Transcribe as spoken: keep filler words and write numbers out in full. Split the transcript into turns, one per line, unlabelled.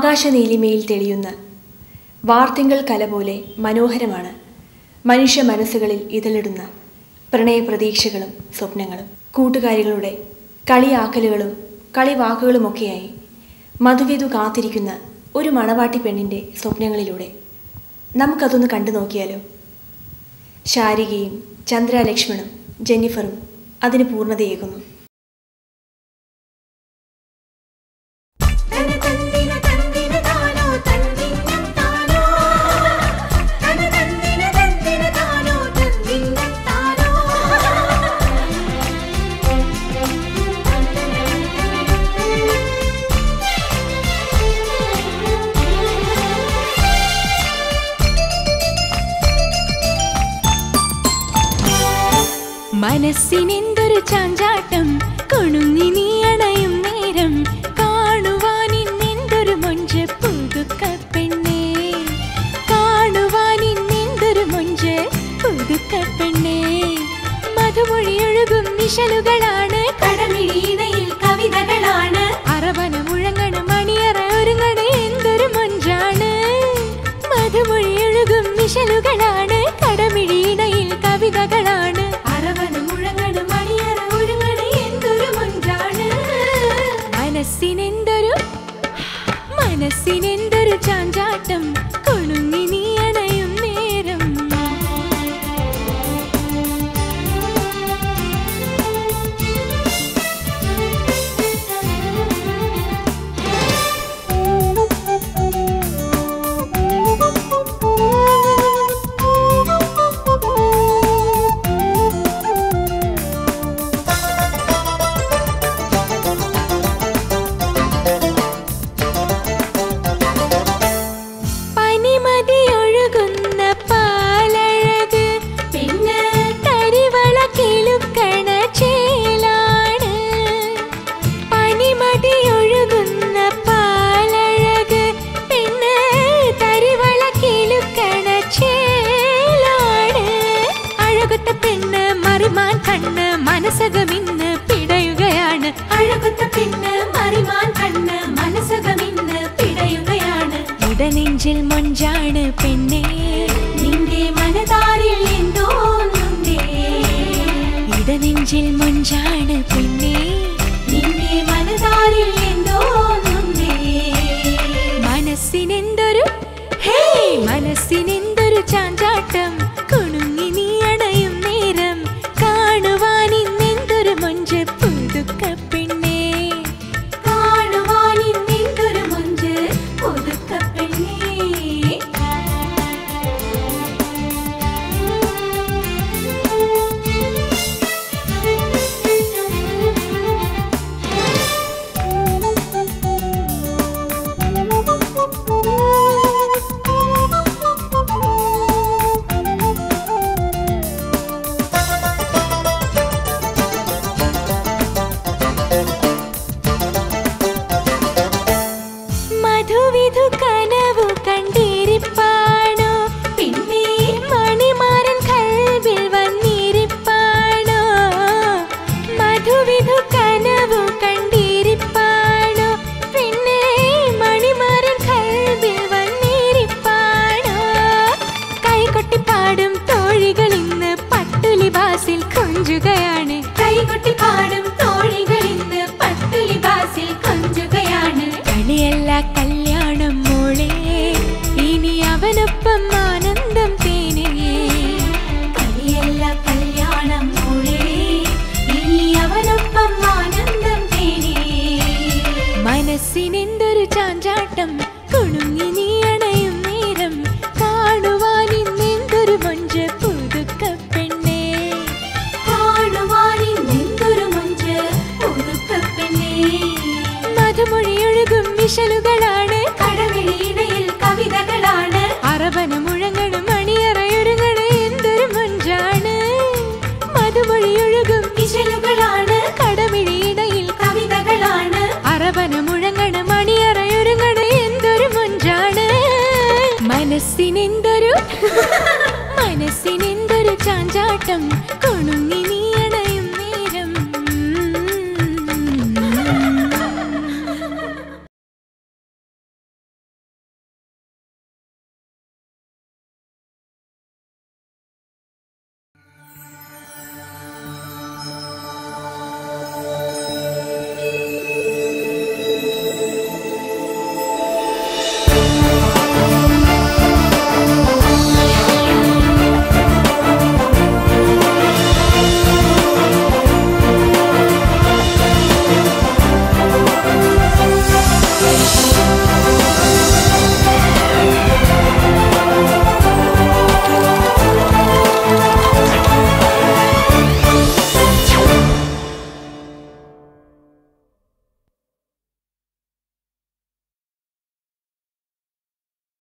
ആകാശനീലിമയിൽ തെളിയുന്ന വാർത്തിങ്കൾ കല പോലെ മനോഹരമാണ് മനുഷ്യ മനസ്സുകളിൽ ഇതളിടുന്ന പ്രണയപ്രതീക്ഷകളും സ്വപ്നങ്ങളും. കൂട്ടുകാരികളുടെ കളിയാക്കലുകളും കളിവാക്കുകളുമൊക്കെയായി മധുവിധു കാത്തിരിക്കുന്ന ഒരു മണവാട്ടി പെണ്ണിൻ്റെ സ്വപ്നങ്ങളിലൂടെ നമുക്കതൊന്ന് കണ്ടു നോക്കിയാലോ? ശാരികയും ചന്ദ്രലക്ഷ്മണും ജെന്നിഫറും അതിന് പൂർണ്ണതയേകുന്നു.
മനസ്സിനെന്തൊരു ചാഞ്ചാട്ടം, കുണുങ്ങി നീ അണയും നേരം, കാണുവാനിന്നെന്തൊരു മൊഞ്ച് പുതുക്ക പെണ്ണേ, കാണുവാനിന്നെന്തൊരു മൊഞ്ച് പുതുക്ക പെണ്ണേ. മധുമൊഴിയൊഴുകും നിശലുകളാണ്, കടമിഴിയിടയിൽ കവിതകളാണ്, അറവന മുഴങ്ങണ മണിയറ ഒരുങ്ങണ എന്തൊരു മൊഞ്ചാണ്. മധുമൊഴിയൊഴുകും നിശലുകളാണ്, കടമിഴിയിടയിൽ കവിതകളാണ്, അറവന മുഴങ്ങണ മണിയറ ഒരുങ്ങണ എന്തൊരു മൊഞ്ചാണ്. മനസ്സിനെന്തൊരു മനസ്സിനെന്തൊരു ചാഞ്ചാട്ടം, കുണുങ്ങി നീ അണയും നേരം. മനസകമിന്ന് പിടയുകയാണ്, അഴകുത്ത പെണ്ണ് മറിമാൻ കണ്ണ് മനസകമിന്ന് പിടയുകയാണ്. ഇടനെഞ്ചിൽ മൊഞ്ചാണ് പെണ്ണേ, നിന്റെ മനതാരിൽ എന്തോന്നുണ്ടേ. ഇടനെഞ്ചിൽ മൊഞ്ചാണ് പെണ്ണേ, നിന്റെ മനതാരിൽ എന്തോന്നുണ്ടേ. മനസ്സിനെന്തൊരു ഹേ മനസ്സിനെന്തൊരു ചാഞ്ചാട്ടം, കുണുങ്ങി നീ അണയും നേരം, കാണുവാനിന്നെന്തൊരു മൊഞ്ച് പുതുക്ക പെണ്ണേ, കാണുവാനിന്നെന്തൊരു മൊഞ്ച് പുതുക്ക പെണ്ണേ. മധുവിധു കനവു കണ്ടിരിപ്പാണോ പിന്നെ, മണിമാരൻ കൽവിൽ വന്നിരിപ്പാണോ. മധുവിധു കനവു കണ്ടിരിപ്പാണോ പിന്നെ, മണിമാരൻ കൽവിൽ വന്നിരിപ്പാണോ. കൈകൊട്ടിപ്പാടും തോഴികൾ ഇന്ന് പട്ടുലിബാസിൽ കൊഞ്ചുകയാണ്, കൈകൊട്ടിപ്പാടും തോഴികൾ ഇന്ന് പട്ടുലിബാസിൽ കൊഞ്ചുകയാണ്. കളിയല്ല കല്യാണം മോളെ, ഇനി അവനൊപ്പം ആനന്ദം തേനേ. കളിയല്ല കല്യാണം മോളെ, ഇനി അവനൊപ്പം ആനന്ദം തേനേ. മനസ്സിനെന്തൊരു ചാഞ്ചാട്ടം, കുണുങ്ങി നീ അണയും നേരം, കാണുവാനിന്നെന്തൊരു മൊഞ്ച് പുതുക്ക പെണ്ണേ, കാണുവാനിന്നെന്തൊരു മൊഞ്ച് പുതുക്ക പെണ്ണേ. മധുമൊഴിയൊഴുകും വിശലുകളാണ്, കടമിഴിയിടയിൽ കവിതകളാണ്, അറവന മുഴങ്ങണ മണിയറയൊരുങ്ങണ എന്തൊരു മൊഞ്ചാണ്. മധുമൊഴിയൊഴുകും വിശലുകളാണ്, കടമിഴിയിടയിൽ കവിതകളാണ്, അറവന മുഴങ്ങണ മണിയറയൊരുങ്ങണ എന്തൊരു മൊഞ്ചാണ്. മനസ്സിനെന്തൊരു മനസ്സിനെന്തൊരു ചാഞ്ചാട്ടം, കുണുങ്ങി